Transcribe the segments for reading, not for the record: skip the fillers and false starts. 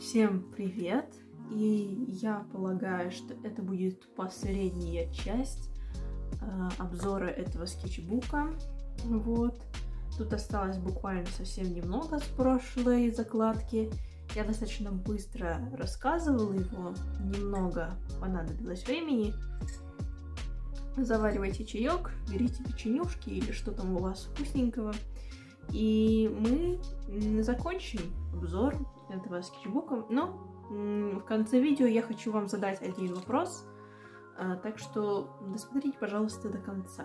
Всем привет! И я полагаю, что это будет последняя часть обзора этого скетчбука. Вот. Тут осталось буквально совсем немного с прошлой закладки. Я достаточно быстро рассказывала его, немного понадобилось времени. Заваривайте чаек, берите печенюшки или что там у вас вкусненького. И мы закончим обзор этого скетчбука. Но в конце видео я хочу вам задать один вопрос. Так что досмотрите, пожалуйста, до конца.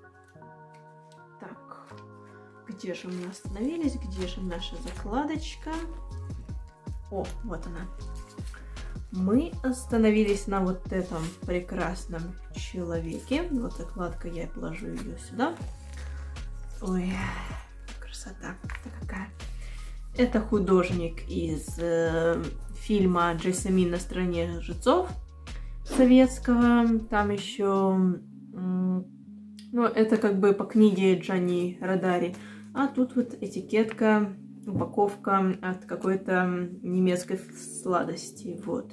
Так, где же мы остановились? Где же наша закладочка? О, вот она. Мы остановились на вот этом прекрасном человеке. Вот закладка, я положу ее сюда. Ой, красота. Это какая? Это художник из фильма «Джельсамин на стороне жрецов» советского. Там еще, ну, это как бы по книге Джанни Родари. А тут вот этикетка, упаковка от какой-то немецкой сладости. Вот.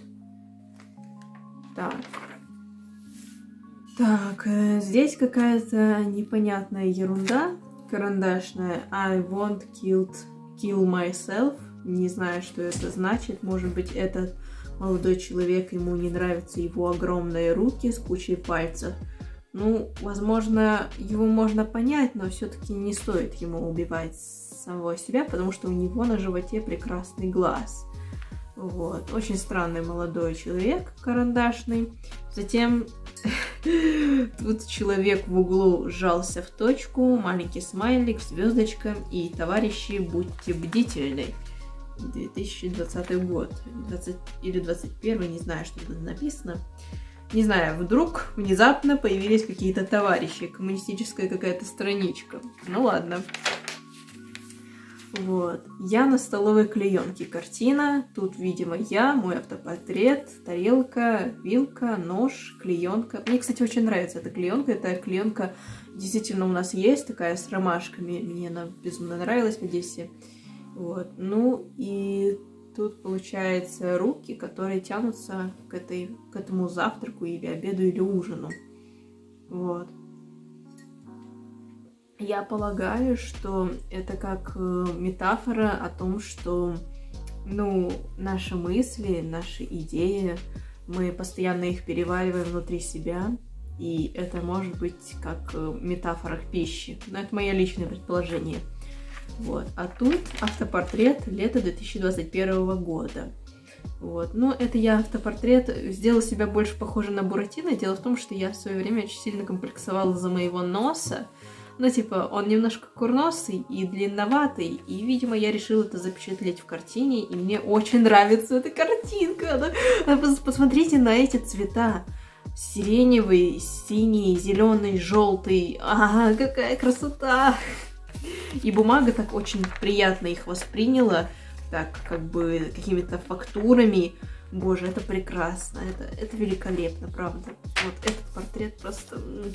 Так, здесь какая-то непонятная ерунда карандашная. I won't kill myself. Не знаю, что это значит. Может быть, этот молодой человек, ему не нравятся его огромные руки с кучей пальцев. Ну, возможно, его можно понять, но все-таки не стоит ему убивать самого себя, потому что у него на животе прекрасный глаз. Вот. Очень странный молодой человек, карандашный. Затем тут человек в углу сжался в точку, маленький смайлик, звездочка и товарищи, будьте бдительны. 2020 год, 20 или 21, не знаю, что тут написано. Не знаю, вдруг внезапно появились какие-то товарищи, коммунистическая какая-то страничка. Ну ладно. Вот. Я на столовой клеенке. Картина. Тут, видимо, я, мой автопортрет, тарелка, вилка, нож, клеенка. Мне, кстати, очень нравится эта клеенка. Эта клеенка действительно у нас есть, такая с ромашками. Мне она безумно нравилась в Одессе. Вот. Ну и тут, получается, руки, которые тянутся к этому завтраку или обеду или ужину. Вот. Я полагаю, что это как метафора о том, что, ну, наши мысли, наши идеи, мы постоянно их перевариваем внутри себя, и это может быть как метафора к пище. Но это мое личное предположение. Вот. А тут автопортрет лета 2021 года. Вот. Ну, это я автопортрет сделала себя больше похожей на Буратино. Дело в том, что я в свое время очень сильно комплексовала из-за моего носа. Ну, типа, он немножко курносый и длинноватый, и, видимо, я решила это запечатлеть в картине, и мне очень нравится эта картинка. Посмотрите на эти цвета. Сиреневый, синий, зеленый, желтый. Ага, какая красота! И бумага так очень приятно их восприняла, так, как бы, какими-то фактурами. Боже, это прекрасно, это великолепно, правда. Вот этот портрет просто...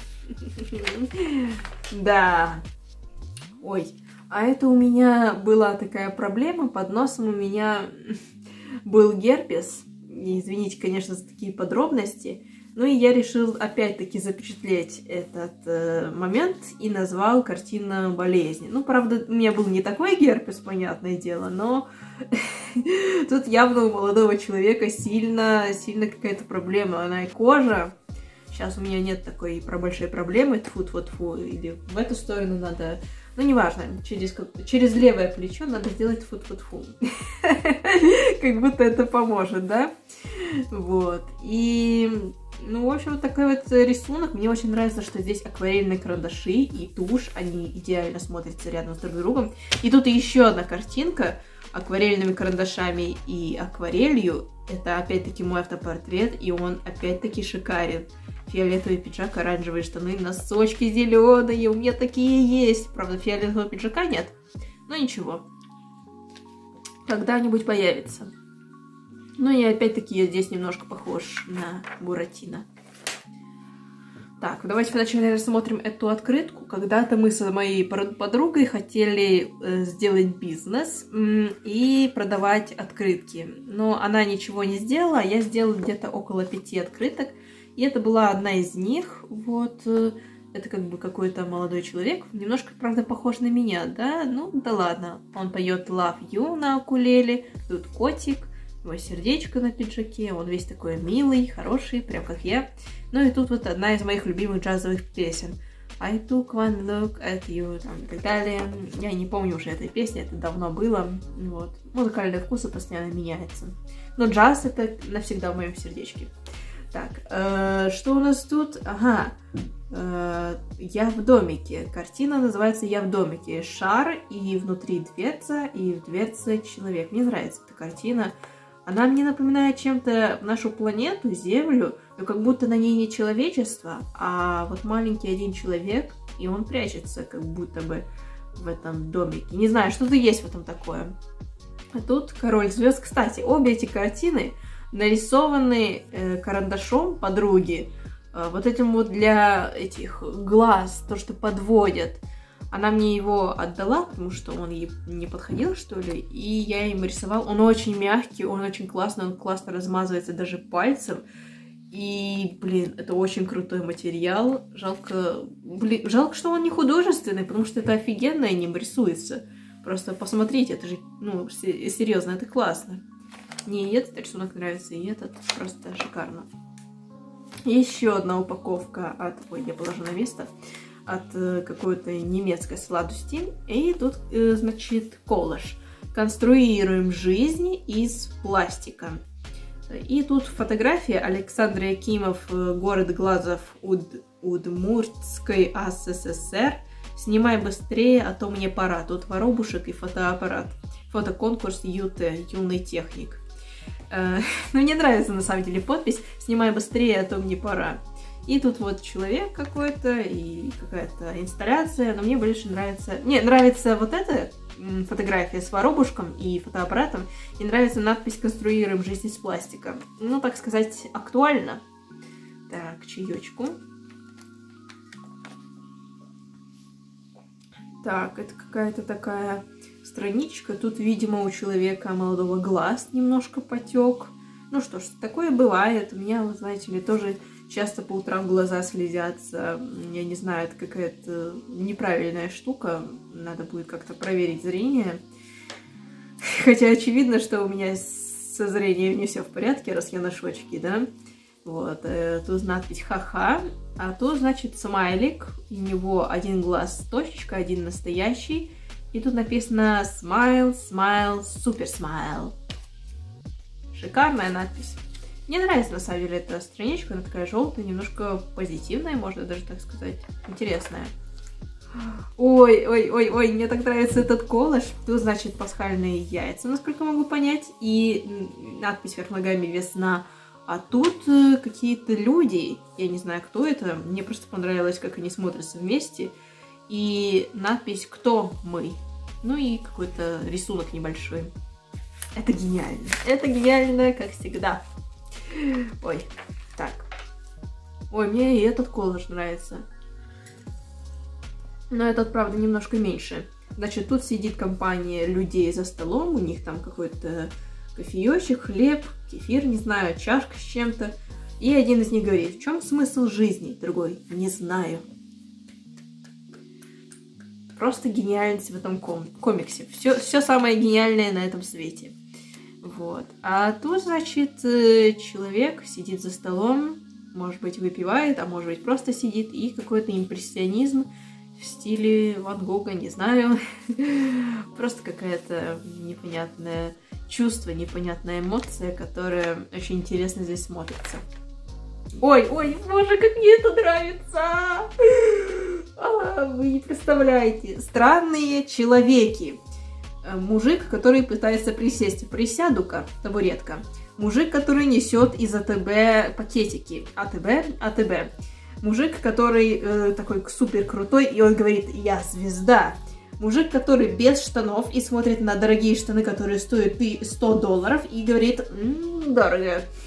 Да. Ой, а это у меня была такая проблема, под носом у меня был герпес. Извините, конечно, за такие подробности. Ну и я решил опять-таки запечатлеть этот момент и назвал картину «Болезни». Ну, правда, у меня был не такой герпес, понятное дело, но тут явно у молодого человека сильно какая-то проблема. Она и кожа. Сейчас у меня нет такой большой проблемы. Тьфу-тьфу-тьфу. Или в эту сторону надо... Ну, неважно. Через левое плечо надо сделать тьфу-тьфу-тьфу. Как будто это поможет, да? Вот. И... Ну, в общем, вот такой вот рисунок. Мне очень нравится, что здесь акварельные карандаши и тушь. Они идеально смотрятся рядом с друг другом. И тут еще одна картинка акварельными карандашами и акварелью. Это опять-таки мой автопортрет, и он опять-таки шикарен. Фиолетовый пиджак, оранжевые штаны, носочки зеленые. У меня такие есть. Правда, фиолетового пиджака нет. Но ничего. Когда-нибудь появится. Ну и опять-таки я здесь немножко похож на Буратино. Так, давайте вначале рассмотрим эту открытку. Когда-то мы с моей подругой хотели сделать бизнес и продавать открытки. Но она ничего не сделала, а я сделала где-то около 5 открыток. И это была одна из них. Вот, это как бы какой-то молодой человек. Немножко, правда, похож на меня, да? Ну, да ладно. Он поет Love You на укулеле. Тут котик. Его сердечко на пиджаке, он весь такой милый, хороший, прям как я. Ну и тут вот одна из моих любимых джазовых песен. I took one look at you, там, и так далее. Я не помню уже этой песни, это давно было. Вот. Музыкальные вкусы постоянно меняются. Но джаз это навсегда в моем сердечке. Так, что у нас тут? Ага, «Я в домике». Картина называется «Я в домике». Шар, и внутри дверца, и в дверце человек. Мне нравится эта картина. Она мне напоминает чем-то нашу планету, Землю, но как будто на ней не человечество, а вот маленький один человек, и он прячется как будто бы в этом домике. Не знаю, что-то есть в этом такое. А тут король звезд. Кстати, обе эти картины нарисованы карандашом подруги. Вот этим вот для этих глаз, то, что подводят. Она мне его отдала, потому что он ей не подходил, что ли, и я им рисовал. Он очень мягкий, он очень классный, он классно размазывается даже пальцем. И, блин, это очень крутой материал. Жалко, блин, жалко, что он не художественный, потому что это офигенно и не рисуется. Просто посмотрите, это же, ну, серьезно, это классно. Мне и этот рисунок нравится, и этот просто шикарно. Еще одна упаковка от... Ой, я положу на место. От какой-то немецкой сладости. И тут, значит, коллаж. Конструируем жизнь из пластика. И тут фотография. Александр Якимов, город Глазов, Удмуртской СССР. Снимай быстрее, а то мне пора. Тут воробушек и фотоаппарат. Фотоконкурс ЮТ, юный техник. Ну, мне нравится на самом деле подпись. Снимай быстрее, а то мне пора. И тут вот человек какой-то и какая-то инсталляция, но мне больше нравится... Мне нравится вот эта фотография с воробушком и фотоаппаратом, и нравится надпись «Конструируем жизнь из пластика». Ну, так сказать, актуально. Так, чаечку. Так, это какая-то такая страничка. Тут, видимо, у человека молодого глаз немножко потек. Ну что ж, такое бывает. У меня, вы знаете ли, тоже... Часто по утрам глаза слезятся. Я не знаю, это какая-то неправильная штука. Надо будет как-то проверить зрение. Хотя очевидно, что у меня со зрением не все в порядке, раз я ношу очки, да? Вот. Тут надпись «Ха-ха». А тут, значит, смайлик. У него один глаз точечка, один настоящий. И тут написано «Smile, smile, super smile». Шикарная надпись. Мне нравится, на самом деле, эта страничка, она такая желтая, немножко позитивная, можно даже так сказать, интересная. Ой, мне так нравится этот коллаж. Тут, значит, пасхальные яйца, насколько могу понять, и надпись вверх ногами «Весна». А тут какие-то люди, я не знаю, кто это, мне просто понравилось, как они смотрятся вместе, и надпись «Кто мы?». Ну и какой-то рисунок небольшой. Это гениально, как всегда. Ой, так. Ой, мне и этот коллаж нравится. Но этот, правда, немножко меньше. Значит, тут сидит компания людей за столом. У них там какой-то кофеечек, хлеб, кефир, не знаю, чашка с чем-то. И один из них говорит: в чем смысл жизни? Другой: не знаю. Просто гениальность в этом комиксе. Все самое гениальное на этом свете. Вот. А тут, значит, человек сидит за столом, может быть, выпивает, а может быть, просто сидит, и какой-то импрессионизм в стиле Ван Гога, не знаю. Просто какая-то непонятное чувство, непонятная эмоция, которая очень интересно здесь смотрится. Ой, боже, как мне это нравится! Вы не представляете. Странные человеки. Мужик, который пытается присесть. Присяду-ка, табуретка. Мужик, который несет из АТБ пакетики. АТБ. Мужик, который такой супер крутой, и он говорит: я звезда. Мужик, который без штанов и смотрит на дорогие штаны, которые стоят $100, и говорит: дорого.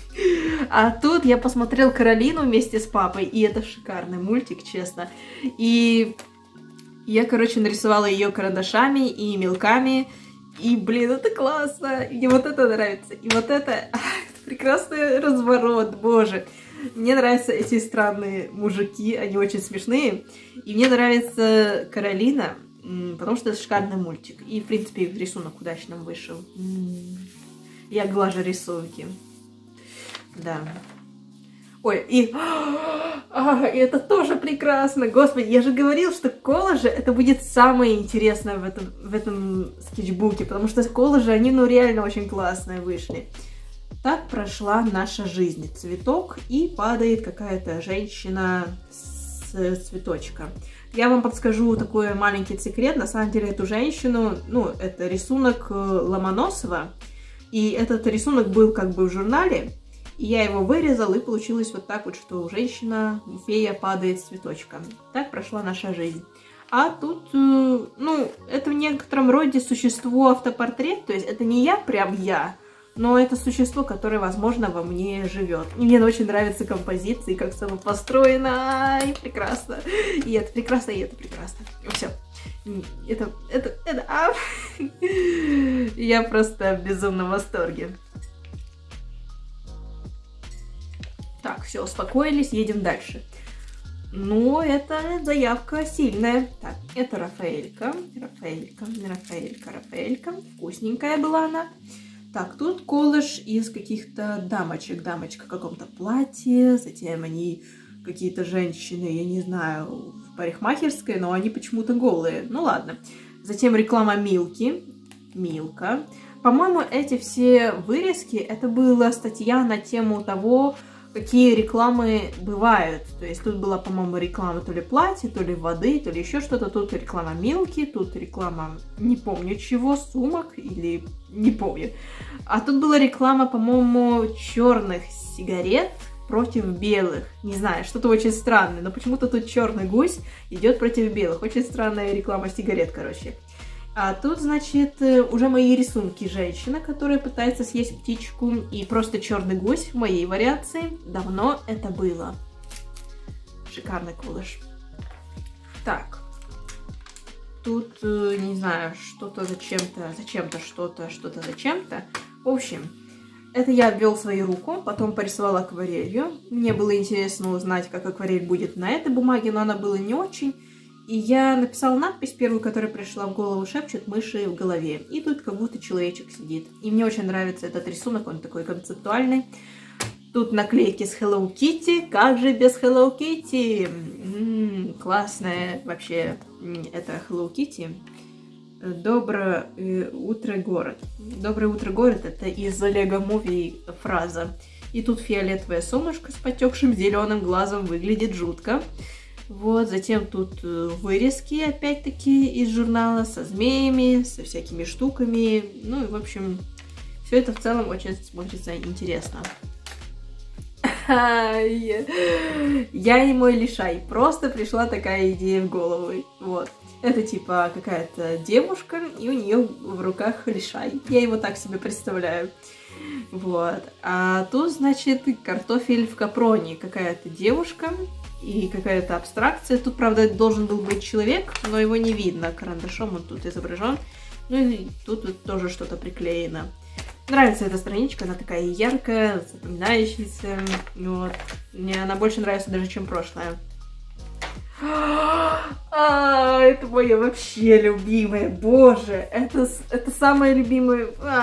А тут я посмотрел Каролину вместе с папой, и это шикарный мультик, честно. И я, короче, нарисовала ее карандашами и мелками. И, блин, это классно. И вот это нравится. И вот это прекрасный разворот, боже. Мне нравятся эти странные мужики, они очень смешные. И мне нравится Каролина, потому что это шикарный мультик. И, в принципе, рисунок удачно вышел. Я глажу рисунки. Да. Ой, и это тоже прекрасно. Господи, я же говорил, что коллажи это будет самое интересное в этом скетчбуке, потому что коллажи, они ну реально очень классные вышли. Так прошла наша жизнь. Цветок, и падает какая-то женщина с цветочка. Я вам подскажу такой маленький секрет. На самом деле эту женщину, ну, это рисунок Ломоносова. И этот рисунок был как бы в журнале. И я его вырезал, и получилось вот так вот, что женщина, фея падает с цветочком. Так прошла наша жизнь. А тут, ну, это в некотором роде существо-автопортрет. То есть это не я, прям я. Но это существо, которое, возможно, во мне живет. И мне очень нравятся композиции, как само построено. И прекрасно. И это прекрасно, и это прекрасно. Все. Я просто в безумном восторге. Так, все, успокоились, едем дальше. Ну, это заявка сильная. Так, это Рафаэлька. Рафаэлька. Вкусненькая была она. Так, тут коллаж из каких-то дамочек. Дамочка в каком-то платье. Затем они какие-то женщины, я не знаю, в парикмахерской, но они почему-то голые. Ну ладно. Затем реклама Милки. Милка. По-моему, эти все вырезки, это была статья на тему того, какие рекламы бывают. То есть тут была, по-моему, реклама то ли платья, то ли воды, то ли еще что-то. Тут реклама Милки, тут реклама не помню чего, сумок или не помню. А тут была реклама, по-моему, черных сигарет против белых. Не знаю, что-то очень странное, но почему-то тут черный гусь идет против белых. Очень странная реклама сигарет, короче. А тут, значит, уже мои рисунки. Женщина, которая пытается съесть птичку, и просто черный гусь в моей вариации. Давно это было. Шикарный коллаж. Так. Тут, не знаю, что-то зачем-то, что-то зачем-то. В общем, это я обвел свою руку, потом порисовала акварелью. Мне было интересно узнать, как акварель будет на этой бумаге, но она была не очень. И я написала надпись первую, которая пришла в голову: шепчут мыши в голове. И тут как будто человечек сидит. И мне очень нравится этот рисунок, он такой концептуальный. Тут наклейки с Hello Kitty. Как же без Hello Kitty? Классная вообще это Hello Kitty. Доброе утро, город. Доброе утро, город. Это из Lego Movie фраза. И тут фиолетовое солнышко с потекшим зеленым глазом выглядит жутко. Вот, затем тут вырезки, опять-таки, из журнала со змеями, со всякими штуками. Ну и, в общем, все это в целом очень смотрится интересно. Я и мой лишай. Просто пришла такая идея в голову. Вот. Это типа какая-то девушка, и у нее в руках лишай. Я его так себе представляю. Вот. А тут, значит, картофель в капроне. Какая-то девушка и какая-то абстракция. Тут, правда, должен был быть человек, но его не видно. Карандашом он тут изображен. Ну и тут тоже что-то приклеено. Нравится эта страничка, она такая яркая, запоминающаяся. Вот. Мне она больше нравится даже, чем прошлая. Это моя вообще любимая. Боже, это самое любимое.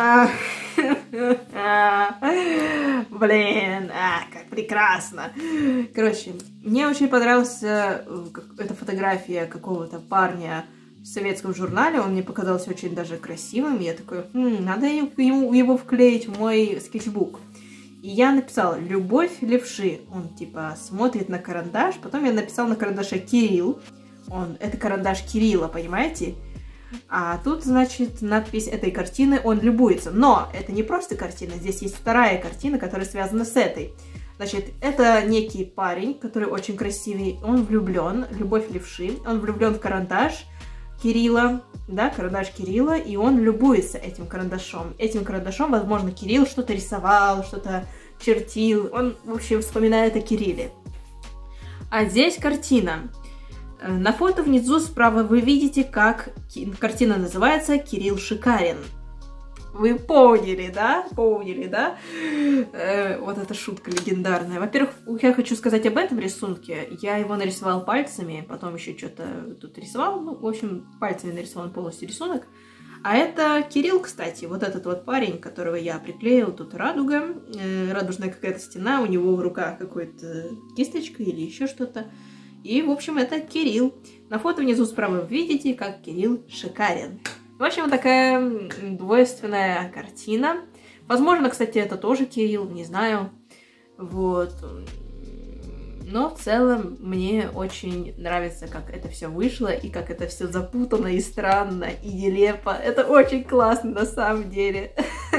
Блин, как прекрасно. Короче, мне очень понравилась эта фотография какого-то парня в советском журнале. Он мне показался очень даже красивым. Я такой, надо его вклеить в мой скетчбук. И я написала «Любовь левши». Он типа смотрит на карандаш. Потом я написала на карандаше «Кирилл». Это карандаш Кирилла, понимаете? А тут, значит, надпись этой картины «Он любуется». Но это не просто картина. Здесь есть вторая картина, которая связана с этой. Значит, это некий парень, который очень красивый. Он влюблен. Любовь левши. Он влюблен в карандаш Кирилла. Да, карандаш Кирилла, и он любуется этим карандашом. Этим карандашом, возможно, Кирилл что-то рисовал, что-то чертил. Он, в общем, вспоминает о Кирилле. А здесь картина. На фото внизу справа вы видите, как картина называется «Кирилл шикарен». Вы поняли, да? Поняли, да? Вот эта шутка легендарная. Во-первых, я хочу сказать об этом рисунке. Я его нарисовал пальцами, потом еще что-то тут рисовал. Ну, в общем, пальцами нарисован полностью рисунок. А это Кирилл, кстати, вот этот вот парень, которого я приклеил. Тут радуга, радужная какая-то стена, у него в руках какой-то кисточка или еще что-то. И, в общем, это Кирилл. На фото внизу справа вы видите, как Кирилл шикарен. В общем, такая двойственная картина. Возможно, кстати, это тоже Кирилл, не знаю. Вот. Но в целом мне очень нравится, как это все вышло, и как это все запутано, и странно, и нелепо. Это очень классно на самом деле.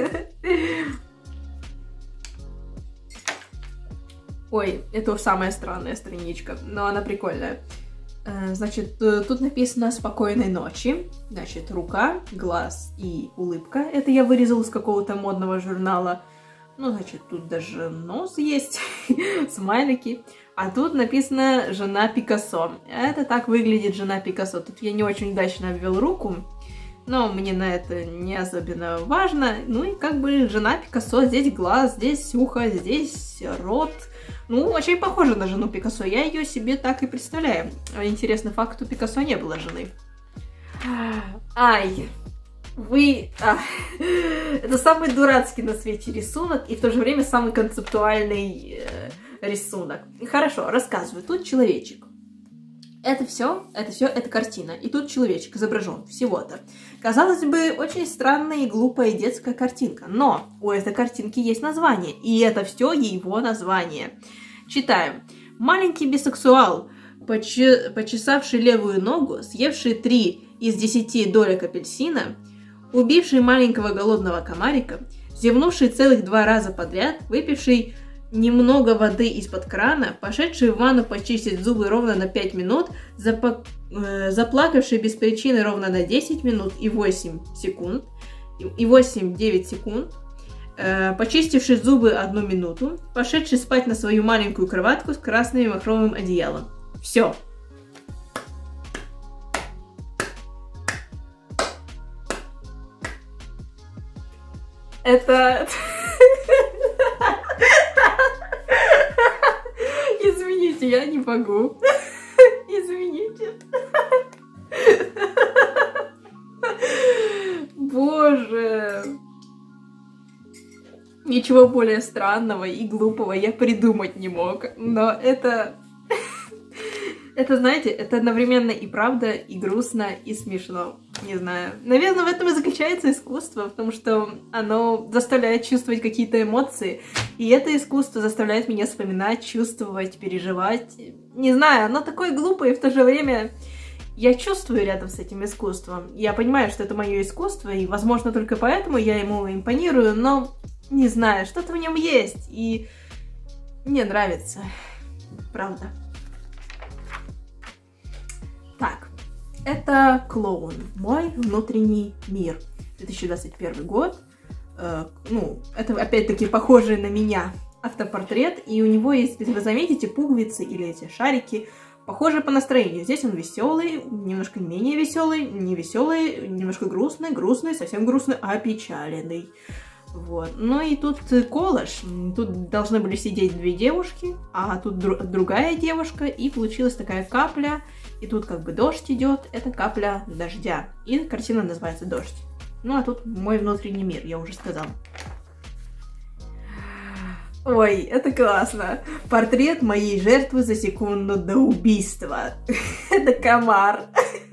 Ой, это самая странная страничка, но она прикольная. Значит, тут написано «Спокойной ночи». Значит, рука, глаз и улыбка. Это я вырезала из какого-то модного журнала. Ну, значит, тут даже нос есть, смайлики. А тут написано «Жена Пикассо». Это так выглядит жена Пикассо. Тут я не очень удачно обвел руку, но мне на это не особенно важно. Ну и как бы жена Пикассо. Здесь глаз, здесь ухо, здесь рот. Ну, очень похоже на жену Пикассо. Я ее себе так и представляю. Интересный факт, у Пикассо не было жены. Ай, вы... Это самый дурацкий на свете рисунок и в то же время самый концептуальный рисунок. Хорошо, рассказываю. Тут человечек. Это картина. И тут человечек изображен всего-то. Казалось бы, очень странная и глупая детская картинка. Но у этой картинки есть название. И это все его название. Читаем. Маленький бисексуал, почесавший левую ногу, съевший 3 из 10 долек апельсина, убивший маленького голодного комарика, зевнувший целых 2 раза подряд, выпивший немного воды из-под крана, пошедший в ванну почистить зубы ровно на 5 минут, заплакавший без причины ровно на 10 минут и 8 секунд, и 8-9 секунд, почистивший зубы 1 минуту, пошедший спать на свою маленькую кроватку с красным махровым одеялом. Все. Это... Извините, я не могу. Извините. Боже. Ничего более странного и глупого я придумать не мог. Но это... Это, знаете, это одновременно и правда, и грустно, и смешно. Не знаю. Наверное, в этом и заключается искусство, потому что оно заставляет чувствовать какие-то эмоции. И это искусство заставляет меня вспоминать, чувствовать, переживать. Не знаю, оно такое глупое, и в то же время я чувствую рядом с этим искусством. Я понимаю, что это мое искусство, и, возможно, только поэтому я ему импонирую, но не знаю, что-то в нем есть, и мне нравится. Правда. Так, это клоун. Мой внутренний мир. 2021 год. Ну, это опять-таки похожий на меня автопортрет. И у него есть, если вы заметите, пуговицы или эти шарики, похожие по настроению. Здесь он веселый, немножко менее веселый, не веселый, немножко грустный, грустный, совсем грустный, опечаленный. Вот. Ну и тут коллаж. Тут должны были сидеть 2 девушки, а тут другая девушка, и получилась такая капля. И тут как бы дождь идет, это капля дождя. И картина называется «Дождь». Ну а тут мой внутренний мир, я уже сказала. Ой, это классно. Портрет моей жертвы за секунду до убийства. Это комар.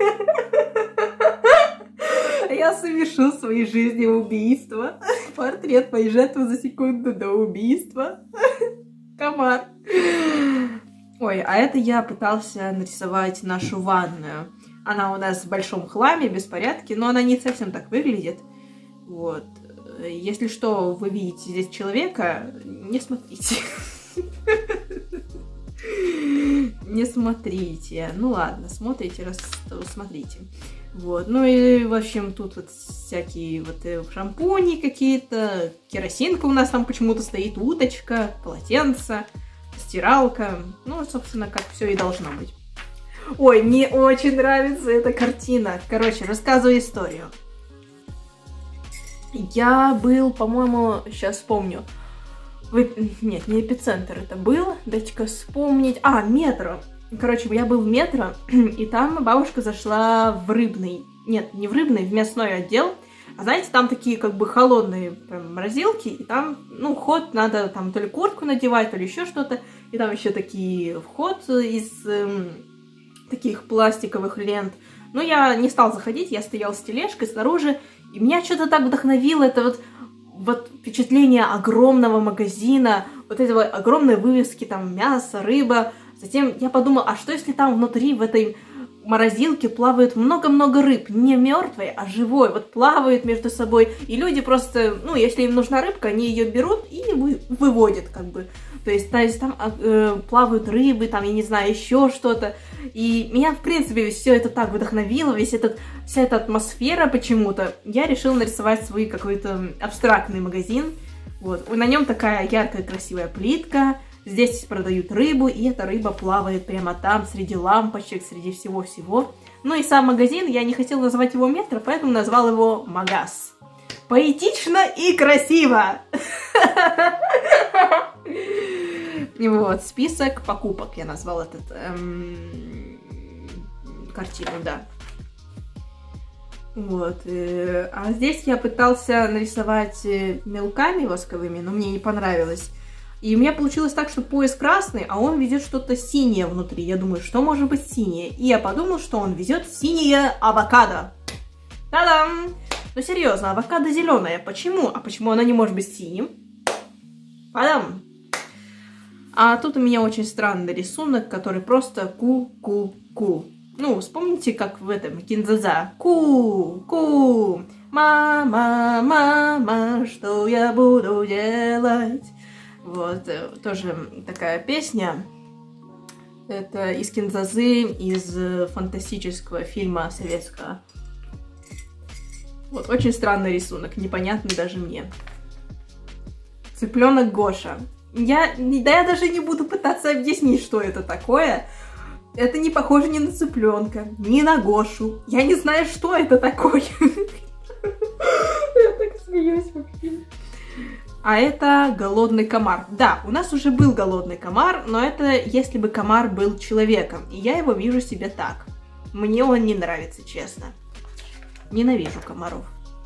Я совершу в своей жизни убийство. Портрет моей жертвы за секунду до убийства. Комар. Ой, а это я пытался нарисовать нашу ванную. Она у нас в большом хламе, беспорядке, но она не совсем так выглядит. Вот. Если что, вы видите здесь человека, не смотрите. Не смотрите. Ну ладно, смотрите, раз смотрите. Вот, ну и, в общем, тут вот всякие вот шампуни какие-то, керосинка у нас там почему-то стоит, уточка, полотенце, стиралка, ну, собственно, как все и должно быть. Ой, мне очень нравится эта картина. Короче, рассказываю историю. Я был, по-моему, сейчас вспомню. Нет, не Эпицентр это был. Дайте-ка вспомнить. А, Метро. Короче, я был в Метро, и там бабушка зашла в рыбный. Нет, не в рыбный, в мясной отдел. А знаете, там такие как бы холодные прям морозилки, и там, ну, вход надо там то ли куртку надевать, то ли еще что-то. И там еще такие вход из таких пластиковых лент. Но я не стал заходить, я стоял с тележкой снаружи, и меня что-то так вдохновило это вот впечатление огромного магазина, вот этого огромной вывески, там мясо, рыба. Затем я подумала, а что если там внутри, в этой морозилке плавает много-много рыб, не мертвой, а живой, вот плавают между собой, и люди просто, ну, если им нужна рыбка, они ее берут и выводят, как бы. То есть там плавают рыбы, там, я не знаю, еще что-то. И меня, в принципе, все это так вдохновило, вся эта атмосфера почему-то. Я решила нарисовать свой какой-то абстрактный магазин. Вот. На нем такая яркая, красивая плитка. Здесь продают рыбу, и эта рыба плавает прямо там, среди лампочек, среди всего-всего. Ну и сам магазин, я не хотела называть его Метро, поэтому назвал его Магаз. Поэтично и красиво! Вот, список покупок я назвал этот картину, да. Вот, а здесь я пытался нарисовать мелками восковыми, но мне не понравилось. И у меня получилось так, что пояс красный, а он везет что-то синее внутри. Я думаю, что может быть синее? И я подумал, что он везет синее авокадо. Та-дам! Ну серьезно, авокадо зеленое. Почему? А почему оно не может быть синим? Падам! А тут у меня очень странный рисунок, который просто ку-ку-ку. Ну, вспомните, как в этом Кинзаза. Ку-ку! Мама, мама, что я буду делать? Вот, тоже такая песня. Это из Кинзазы, из фантастического фильма советского. Вот, очень странный рисунок, непонятный даже мне. Цыпленок Гоша. Я даже не буду пытаться объяснить, что это такое. Это не похоже ни на цыпленка, ни на Гошу. Я не знаю, что это такое. Я так смеюсь вообще. А это голодный комар. Да, у нас уже был голодный комар, но это если бы комар был человеком. И я его вижу себе так. Мне он не нравится, честно. Ненавижу комаров.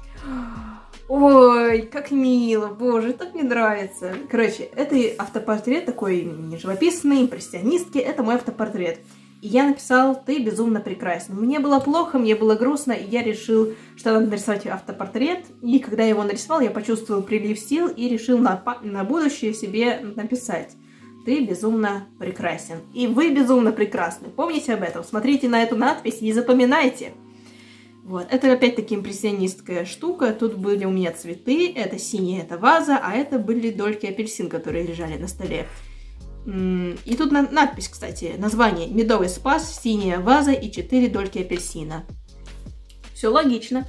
Ой, как мило, боже, так мне нравится. Короче, это автопортрет такой не живописный, импрессионистский. Это мой автопортрет. И я написал «Ты безумно прекрасен». Мне было плохо, мне было грустно, и я решил, что надо нарисовать автопортрет. И когда я его нарисовал, я почувствовал прилив сил и решил на будущее себе написать «Ты безумно прекрасен». И вы безумно прекрасны. Помните об этом, смотрите на эту надпись и запоминайте. Вот, это опять-таки импрессионистская штука. Тут были у меня цветы, это синяя, это ваза, а это были дольки апельсин, которые лежали на столе. И тут надпись, кстати, название: «Медовый спас, синяя ваза и 4 дольки апельсина». Все логично.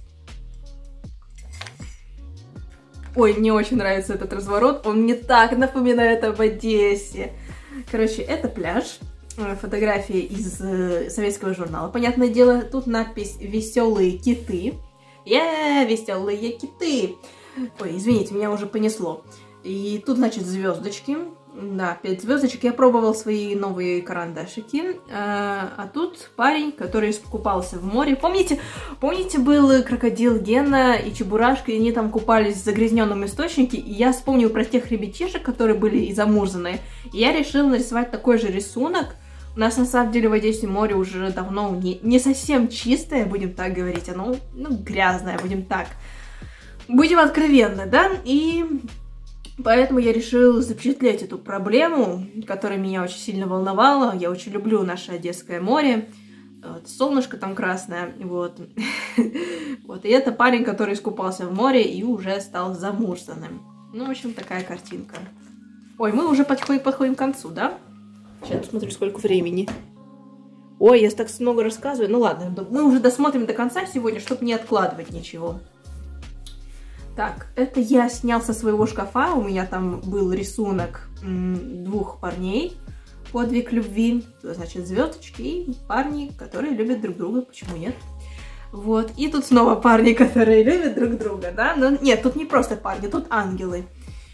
Ой, мне очень нравится этот разворот, он мне так напоминает об Одессе. Короче, это пляж, фотографии из советского журнала, понятное дело. Тут надпись «Веселые киты». Веселые киты. Ой, извините, меня уже понесло. И тут, значит, звездочки. Да, 5 звездочек. Я пробовал свои новые карандашики. А тут парень, который купался в море. Помните, был крокодил Гена и Чебурашка, и они там купались в загрязненном источнике. И я вспомнил про тех ребятишек, которые были замурзанные. И я решил нарисовать такой же рисунок. У нас на самом деле в Одессе море уже давно не совсем чистое, будем так говорить. Оно грязное, будем так. Будем откровенны, да? И поэтому я решила запечатлеть эту проблему, которая меня очень сильно волновала. Я очень люблю наше Одесское море. Вот, солнышко там красное. Вот. Вот. И это парень, который искупался в море и уже стал замурзанным. Ну, в общем, такая картинка. Ой, мы уже подходим к концу, да? Сейчас посмотрю, сколько времени. Ой, я так много рассказываю. Ну ладно, мы уже досмотрим до конца сегодня, чтобы не откладывать ничего. Так, это я снял со своего шкафа. У меня там был рисунок двух парней. Подвиг любви. Значит, звездочки и парни, которые любят друг друга. Почему нет? Вот. И тут снова парни, которые любят друг друга, да? Но нет, тут не просто парни, тут ангелы.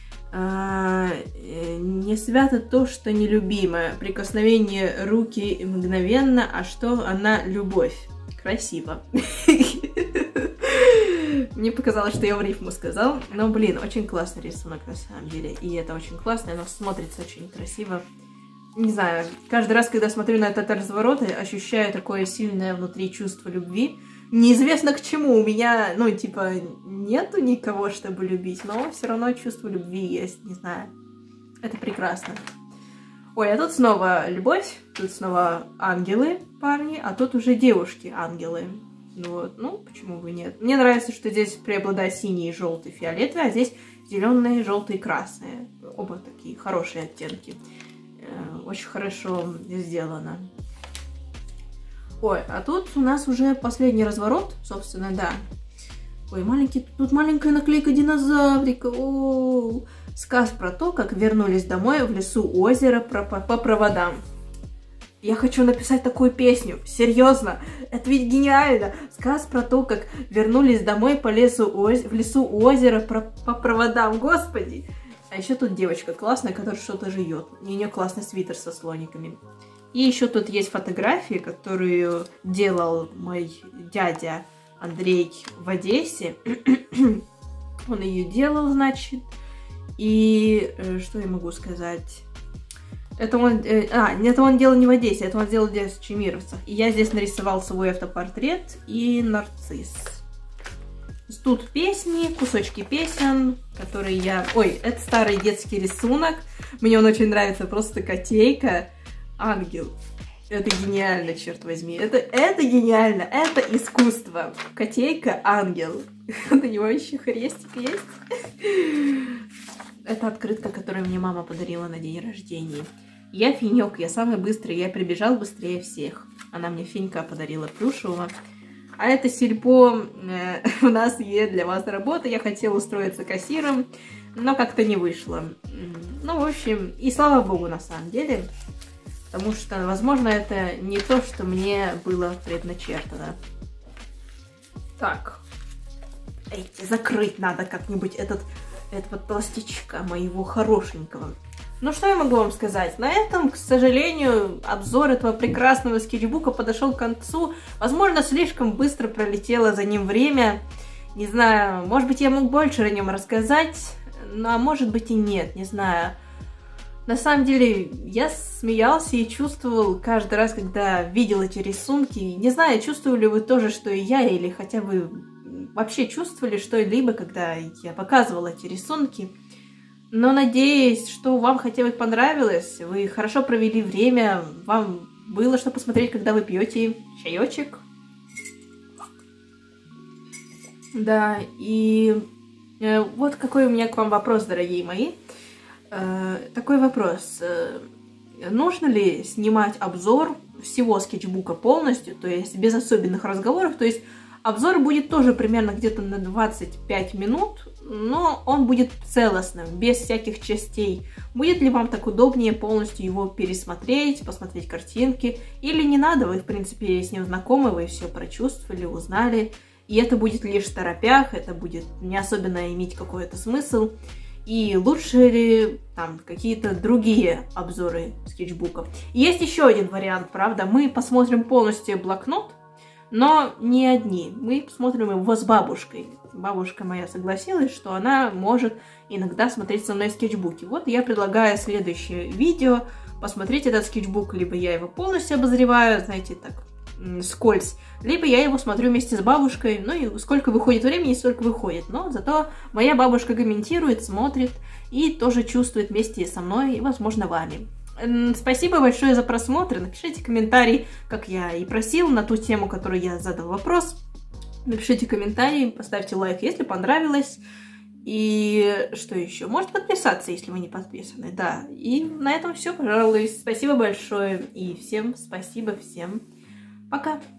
Не свято то, что нелюбимо. Прикосновение руки мгновенно, а что она любовь. Красиво. Мне показалось, что я в рифму сказал. Но, блин, очень классный рисунок на самом деле. И это очень классно, оно смотрится очень красиво. Не знаю, каждый раз, когда смотрю на этот разворот, ощущаю такое сильное внутри чувство любви. Неизвестно к чему, у меня, ну, типа, нету никого, чтобы любить, но все равно чувство любви есть, не знаю. Это прекрасно. Ой, а тут снова любовь, тут снова ангелы, парни, а тут уже девушки-ангелы. Вот, ну, почему бы нет. Мне нравится, что здесь преобладает синий, желтый, фиолетовый, а здесь зеленые, желтые, красные. Оба такие хорошие оттенки. Очень хорошо сделано. Ой, а тут у нас уже последний разворот, собственно, да. Ой, тут маленькая наклейка динозаврика. О-о-о. Сказ про то, как вернулись домой в лесу озера по проводам. Я хочу написать такую песню. Серьезно, это ведь гениально. Сказ про то, как вернулись домой в лесу озера по проводам. Господи. А еще тут девочка классная, которая что-то жует. У нее классный свитер со слониками. И еще тут есть фотографии, которую делал мой дядя Андрей в Одессе. Он ее делал, значит. И что я могу сказать? Это он делал не в Одессе, это он делал здесь в Чемировцах. И я здесь нарисовал свой автопортрет и нарцисс. Тут песни, кусочки песен, которые я... Ой, это старый детский рисунок. Мне он очень нравится, просто котейка. Ангел. Это гениально, черт возьми. Это гениально. Это искусство. Котейка, ангел. У него еще хрестик есть. Это открытка, которую мне мама подарила на день рождения. Я финек, я самый быстрый, я прибежал быстрее всех. Она мне финька подарила плюшевого. А это сельпо, у нас есть для вас работа. Я хотела устроиться кассиром, но как-то не вышло. Ну, в общем, и слава богу, на самом деле. Потому что, возможно, это не то, что мне было предначертано. Так. Закрыть надо как-нибудь этого толстячка моего хорошенького. Ну, что я могу вам сказать? На этом, к сожалению, обзор этого прекрасного скетчбука подошел к концу. Возможно, слишком быстро пролетело за ним время. Не знаю, может быть, я мог больше о нем рассказать, ну, а может быть и нет, не знаю. На самом деле, я смеялся и чувствовал каждый раз, когда видел эти рисунки. Не знаю, чувствовали ли вы тоже, что и я, или хотя бы вообще чувствовали что-либо, когда я показывала эти рисунки. Но надеюсь, что вам хотя бы понравилось, вы хорошо провели время, вам было что посмотреть, когда вы пьете чаечек. Да, и вот какой у меня к вам вопрос, дорогие мои. Такой вопрос. Нужно ли снимать обзор всего скетчбука полностью, то есть без особенных разговоров, то есть обзор будет тоже примерно где-то на 25 минут, но он будет целостным, без всяких частей. Будет ли вам так удобнее полностью его пересмотреть, посмотреть картинки, или не надо, вы в принципе с ним знакомы, вы все прочувствовали, узнали, и это будет лишь в торопях, это будет не особенно иметь какой-то смысл. И лучше ли там какие-то другие обзоры скетчбуков. Есть еще один вариант, правда, мы посмотрим полностью блокнот, но не одни. Мы посмотрим его с бабушкой. Бабушка моя согласилась, что она может иногда смотреть со мной скетчбуки. Вот я предлагаю следующее видео посмотреть этот скетчбук. Либо я его полностью обозреваю, знаете, так, скользь, либо я его смотрю вместе с бабушкой. Ну и сколько выходит времени, столько выходит. Но зато моя бабушка комментирует, смотрит и тоже чувствует вместе со мной и, возможно, вами. Спасибо большое за просмотр. Напишите комментарий, как я и просил, на ту тему, которую я задал вопрос. Напишите комментарий, поставьте лайк, если понравилось. И что еще? Можете подписаться, если вы не подписаны. Да. И на этом все, пожалуй. Спасибо большое. И всем спасибо, всем Пока!